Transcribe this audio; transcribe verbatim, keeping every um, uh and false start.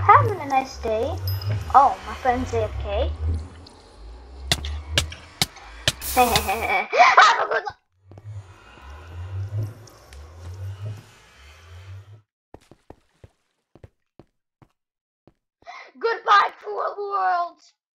having a nice day. Oh, my friend's A F K. Have a good luck. Goodbye, cruel world.